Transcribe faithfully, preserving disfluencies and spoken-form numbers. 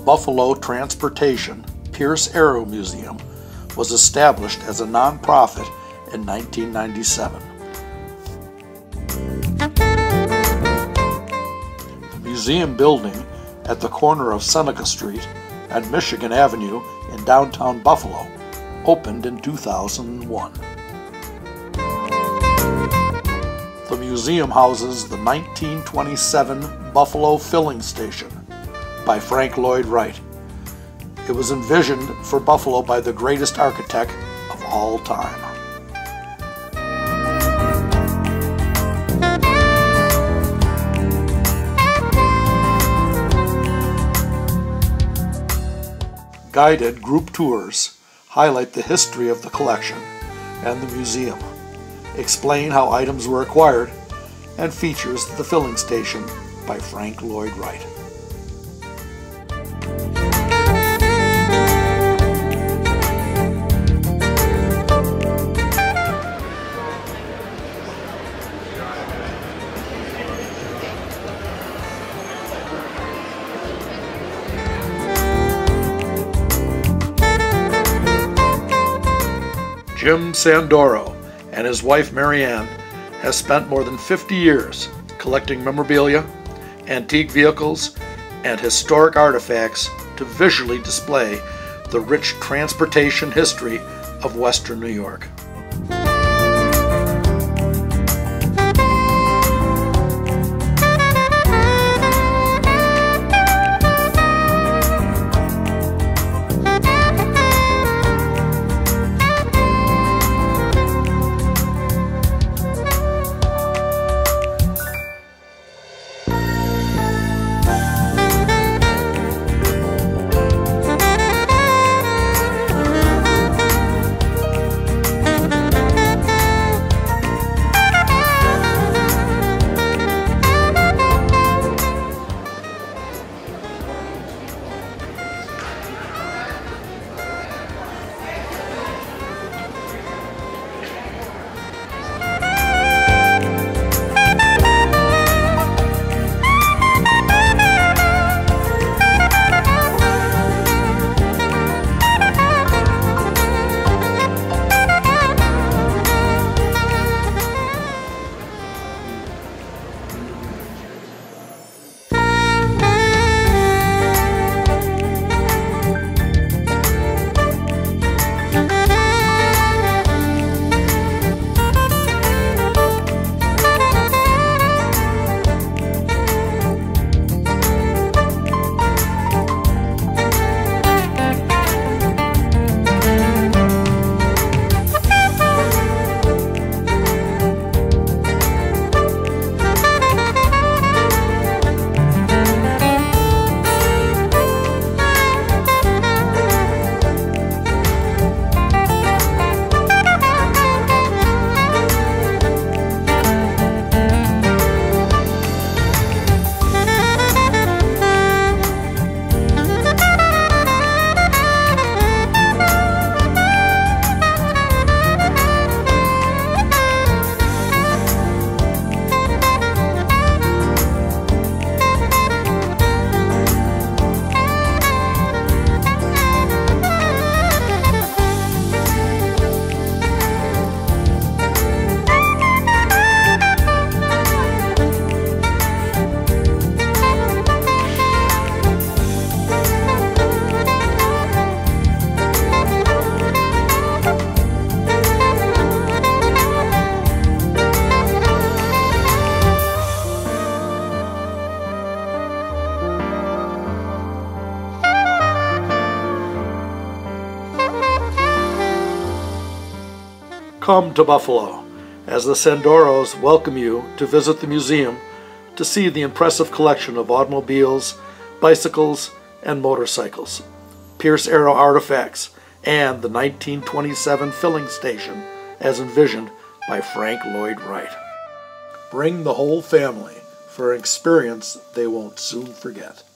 Buffalo Transportation Pierce Arrow Museum was established as a nonprofit in nineteen ninety-seven. The museum building at the corner of Seneca Street and Michigan Avenue in downtown Buffalo opened in two thousand one. The museum houses the nineteen twenty-seven Buffalo Filling Station by Frank Lloyd Wright. It was envisioned for Buffalo by the greatest architect of all time. Guided group tours highlight the history of the collection and the museum, explain how items were acquired, and features the filling station by Frank Lloyd Wright. Jim Sandoro and his wife Marianne has spent more than fifty years collecting memorabilia, antique vehicles, and historic artifacts to visually display the rich transportation history of Western New York. Come to Buffalo as the Sandoros welcome you to visit the museum to see the impressive collection of automobiles, bicycles, and motorcycles, Pierce Arrow artifacts, and the nineteen twenty-seven filling station as envisioned by Frank Lloyd Wright. Bring the whole family for an experience they won't soon forget.